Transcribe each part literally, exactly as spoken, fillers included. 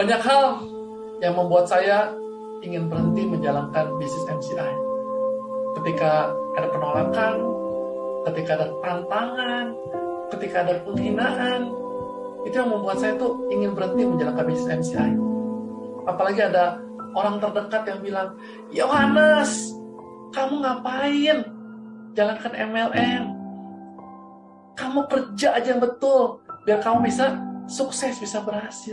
Banyak hal yang membuat saya ingin berhenti menjalankan bisnis M C I. Ketika ada penolakan, ketika ada tantangan, ketika ada penghinaan, itu yang membuat saya tuh ingin berhenti menjalankan bisnis M C I. Apalagi ada orang terdekat yang bilang, Yohanes, kamu ngapain jalankan M L M? Kamu kerja aja yang betul, biar kamu bisa sukses, bisa berhasil.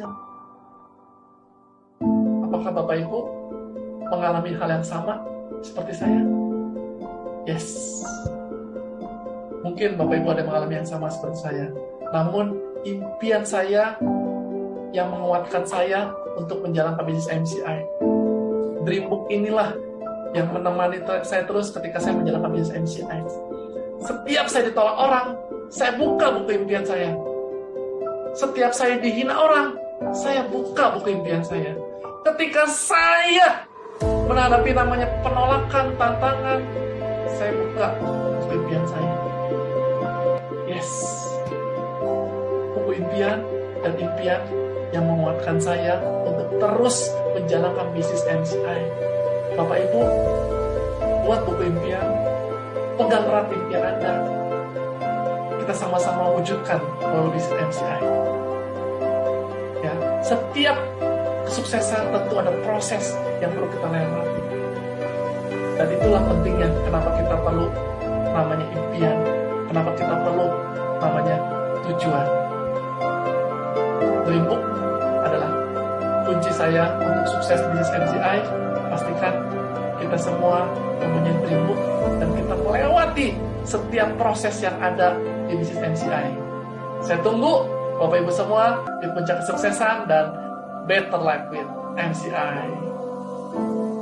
Apakah Bapak Ibu mengalami hal yang sama seperti saya? Yes. Mungkin Bapak Ibu ada yang mengalami yang sama seperti saya. Namun impian saya yang menguatkan saya untuk menjalankan bisnis M C I. Dreambook inilah yang menemani saya terus ketika saya menjalankan bisnis M C I. Setiap saya ditolak orang, saya buka buku impian saya. Setiap saya dihina orang, saya buka buku impian saya. Ketika saya menghadapi namanya penolakan, tantangan, saya buka buku impian saya. Yes. Buku impian dan impian yang menguatkan saya untuk terus menjalankan bisnis M C I. Bapak Ibu, buat buku impian, pegang erat impian Anda. Kita sama-sama wujudkan melalui bisnis M C I. Ya, setiap kesuksesan tentu ada proses yang perlu kita lewati. Dan itulah pentingnya kenapa kita perlu namanya impian, kenapa kita perlu namanya tujuan. Dreambook adalah kunci saya untuk sukses bisnis M C I. Pastikan kita semua mempunyai Dreambook dan kita melewati setiap proses yang ada di bisnis M C I. Saya tunggu Bapak Ibu semua di puncak kesuksesan dan Better Life with M C I.